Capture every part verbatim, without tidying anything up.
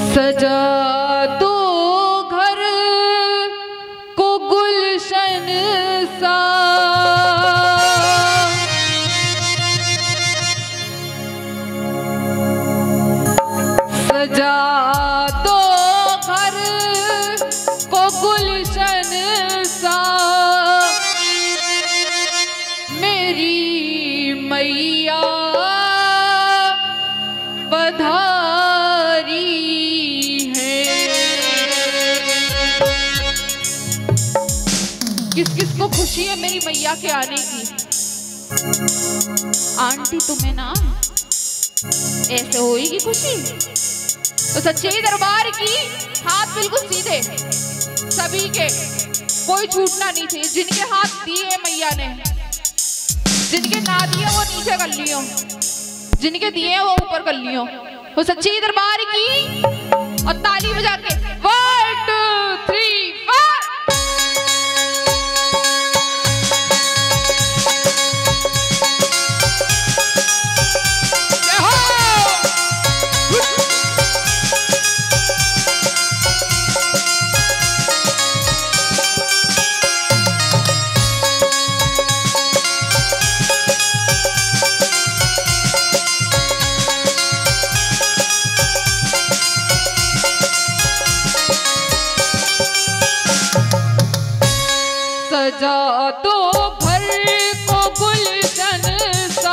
सजा दो घर को गुलशन सा, सजा दो घर को गुलशन सा, मेरी मैया पधारी है। किस किस को खुशी है मेरी मैया के आने की? आंटी तुम्हें ना ऐसे होएगी खुशी तो सच्चे दरबार की हाथ बिल्कुल सीधे सभी के, कोई छूटना नहीं चाहिए। जिनके हाथ दिए मैया ने, जिनके ना दिए वो नीचे कर लियो, जिनके दिए वो ऊपर कर लियो। वो सच्ची दरबार की और ताली बजा के वन टू थ्री सजा दो घर को गुलशन सा,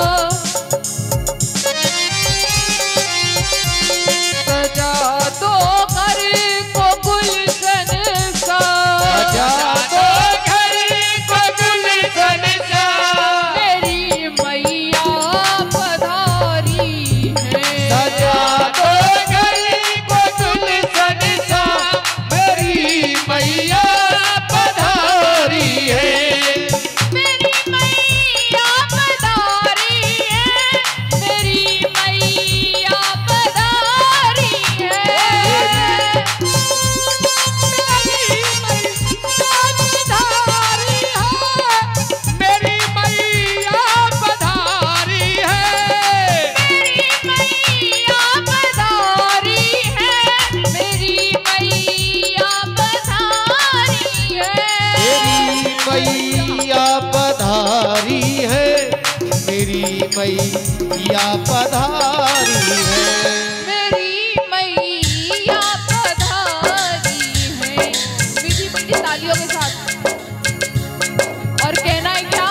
सजा दो घर को गुलशन सा, सजा दो घर को गुलशन सा, मेरी मैया पधारी है। सजा दो घर को गुलशन सा, मेरी मैया मैया पधारी है, मेरी मैया पधारी है। मीठी मीठी तालियों के साथ और कहना है क्या?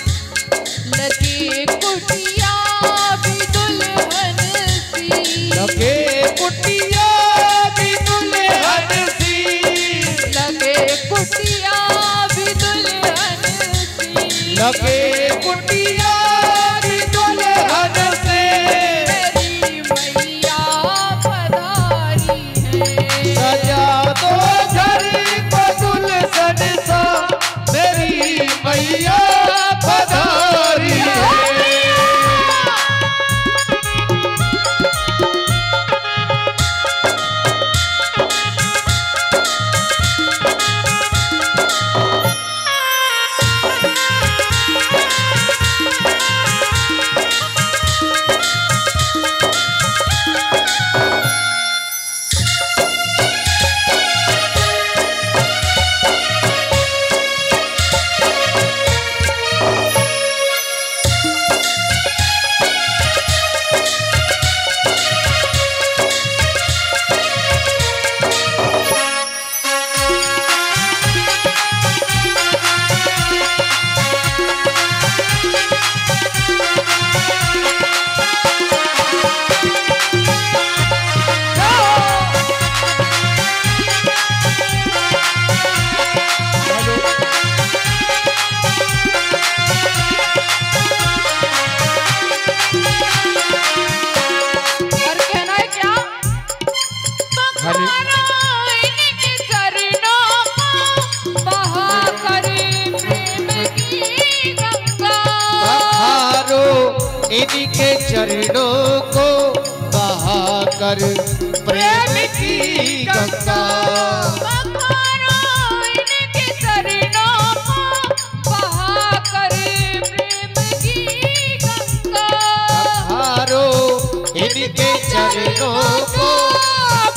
लगे कुटिया भी दुल्हन सी, लगे कुटिया भी दुल्हन सी, लगे कुटिया भी दुल्हन सी, लगे कुटिया मैया पधारी है। इनके चरणों को बहाकर प्रेम की गंगा, इनके चरणों को बहाकर प्रेम की गंगा, इनके चरणों को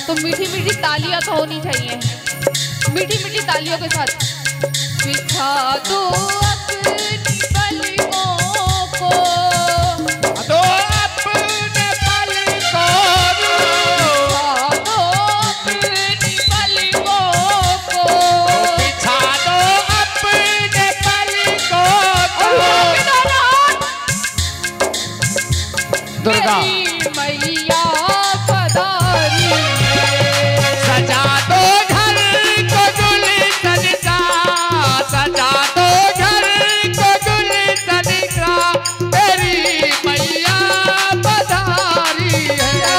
तो मीठी मीठी तालियां तो होनी चाहिए, मीठी मीठी तालियों के साथ। बिछा दो अपनी पलकों को, दो अपने पलकों को, बिछा दो अपनी पलकों को, बिछा दो अपने पलकों को। दुर्गा मैया पधारी सजा दो घर को गुलशन का, सजा दो घर को गुलशन का, तेरी मैया पधारी है।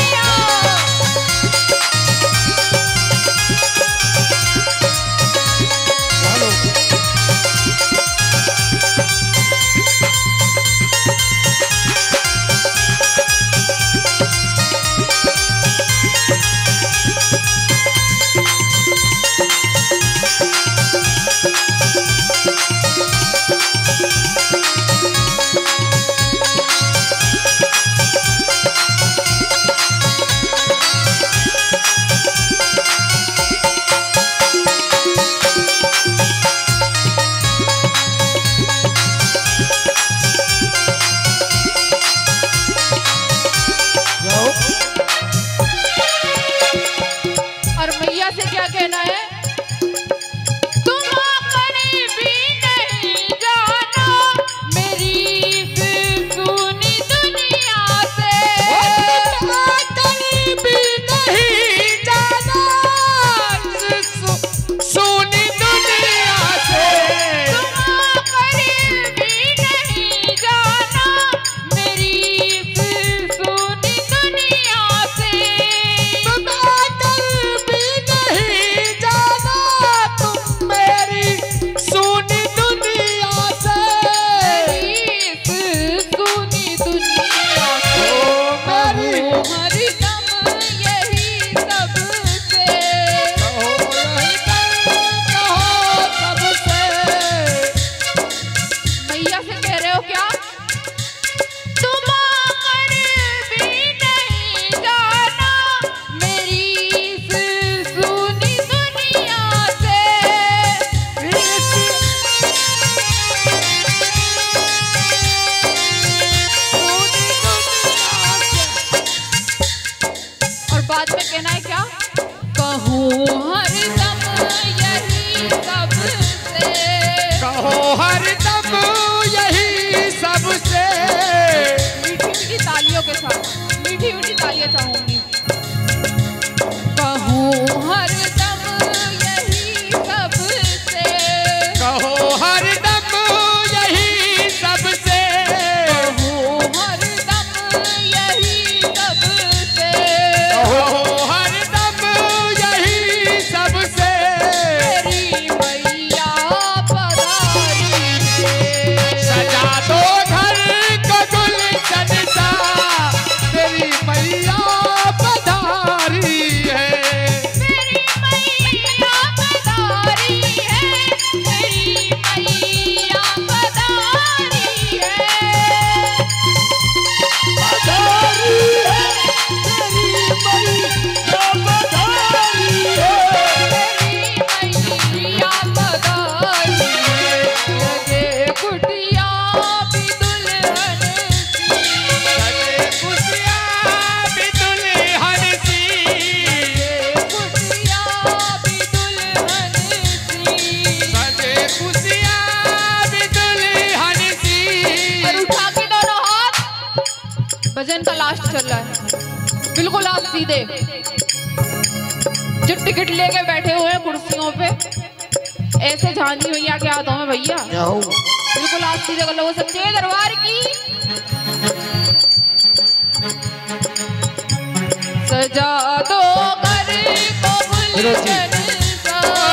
और मैया से क्या कहना है? तुम करीबी नहीं जाना मेरी सुनी दुनिया से, तुम करीबी नहीं जाना सुनी दुनिया से, तुम करीबी नहीं जाना मेरी सुनी दुनिया से, तुम करीबी नहीं जाना तुम मेरी सुनी दुनिया से, मेरी सुनी दुनिया से। मेरी हरदम यही सबसे, मैया से कह रहे हो क्या? तुम करीबी नहीं जाना मेरी सुनी दुनिया से, और बाद में कहना है क्या? कहूँ हरदम यही सबसे, कहो हरदम यही सबसे। मीठी मीठी तालियों के साथ, मीठी मीठी तालियां चाहूंगी। कहूँ हरदम यही सबसे, कहो हरदम यही सबसे। कहूँ हरदम यही सबसे, कहो हरदम यही सबसे। मेरी मैया पधारी है। सजा दो घर को गुलशन सा, तेरी मैया पधारी है। मेरी मैया पधारी है, मेरी मैया पधारी है, पधारी है, तेरी मैया पधारी है। मेरी मैया पधारी है। लगे कुटिया भी दुल्हन सी, सजे खुशियाँ भी दुल्हन सी, कुटिया भी दुल्हन सी। सजे खुशियाँ भी दुल्हन सी। और उठा के दोनों हाथ, भजन का लास्ट चल रहा है, बिल्कुल आप सीधे। जो टिकट लेके बैठे हुए हैं कुर्सियों पे, ऐसे झांझी भैया के हाथों में भैया, बिल्कुल आप सीधे कर लो। वो सच्चे दरबार की सजा दो घर को गुलशन सा,